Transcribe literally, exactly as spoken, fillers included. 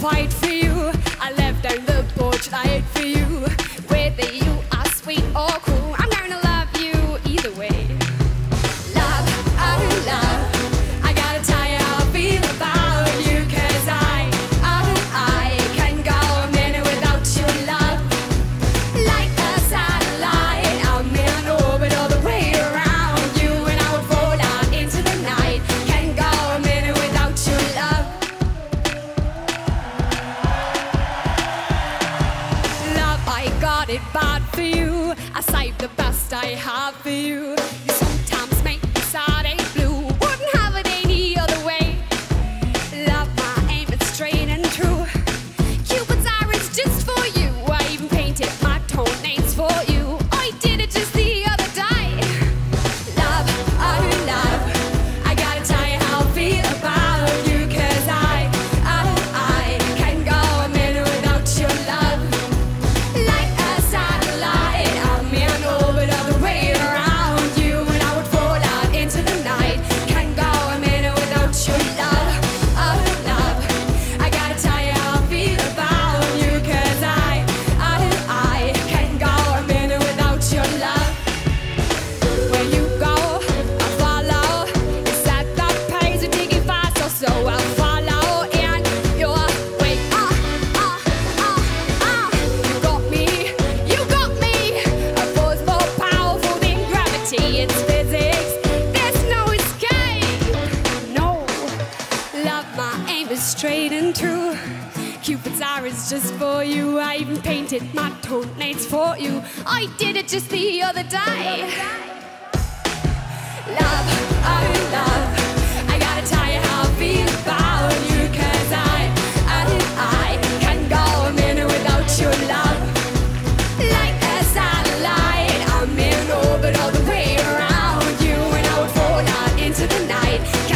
fight for you. I left down the porch and I ate for you. Whether you are sweet or cool, I'm gonna love you either way. Love, oh love, I gotta tell you how I feel about you. Cause I, oh I can't go a minute without your love. Like a satellite, I'm in orbit all the way around you. And I would fall out into the night. Can't go a minute without your love. Love, I got it bad for you. I saved the best I have for you. You sometimes make me sad and blue. Wouldn't have it any other way. Love, my aim is straight and true. Cupid's arrow is just for you. I even painted my toenails for you. I did it just the other day. Love, oh love, I gotta tell you how I feel about you. Cause I, oh I can't go a minute without your love. Like a satellite, I'm in orbit all the way around you. And I would fall out into the night. Can't go a minute without your love. Oh love, I gotta tell you how I feel about you. Cause I, oh I can't go a minute without your love. Where you go, I follow. It's at that pace of digging fast, so so I'll follow in your wake. Ah, ah, ah, ah. You got me, you got me. A force more powerful than gravity. It's physics, there's no escape. No, love, my aim is straight and true. Cupid's arrow is just for you. I even painted my toenails for you. I did it just the other day. Love, oh love, I gotta tell you how I feel about you. Cause I, oh I can't go a minute without your love. Like a satellite, I'm in orbit all the way around you. And I would fall out into the night.